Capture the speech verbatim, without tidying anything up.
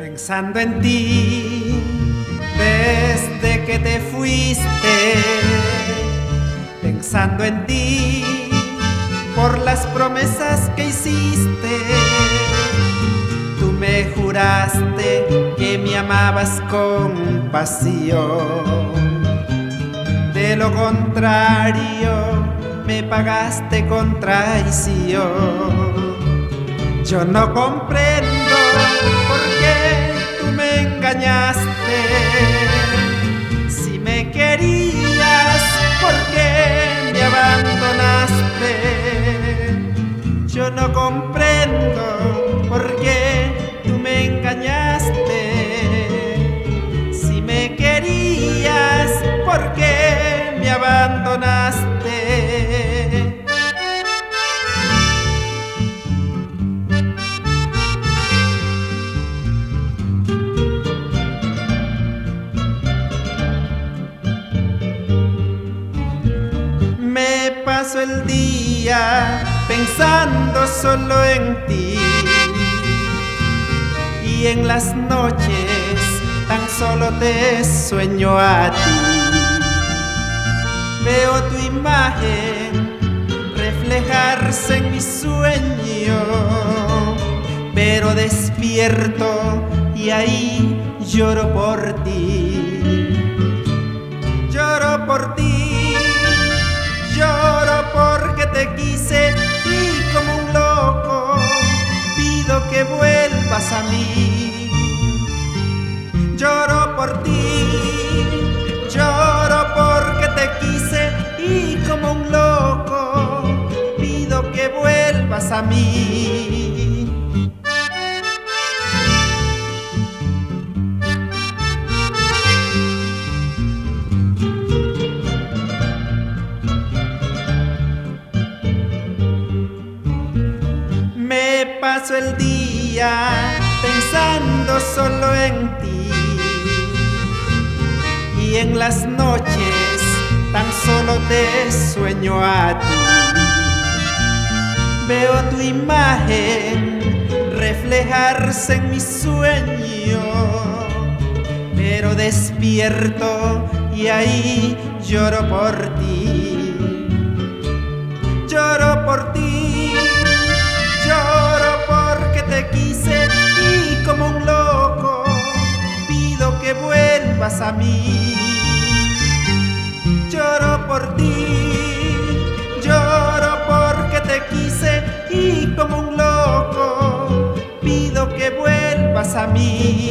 Pensando en ti desde que te fuiste, pensando en ti por las promesas que hiciste. Tú me juraste que me amabas con pasión, de lo contrario me pagaste con traición. Yo no comprendo por qué tú me engañaste. Si me querías, ¿por qué me abandonaste? Yo no comprendo por qué tú me engañaste. Si me querías, ¿por qué me abandonaste? Me paso el día pensando solo en ti, y en las noches tan solo te sueño a ti. Veo tu imagen reflejarse en mi sueño, pero despierto y ahí lloro por ti. Lloro por ti, lloro porque te quise y como un loco pido que vuelvas a mí. Lloro por ti, lloro porque te quise y como un loco pido que vuelvas a mí. Me paso el día pensando solo en ti, y en las noches tan solo te sueño a ti. Veo tu imagen reflejarse en mi sueño, pero despierto y ahí lloro por ti. Lloro por ti, lloro porque te quise y como un loco pido que vuelvas a mí. Lloro por ti, lloro porque te quise y como un loco pido que vuelvas a mí.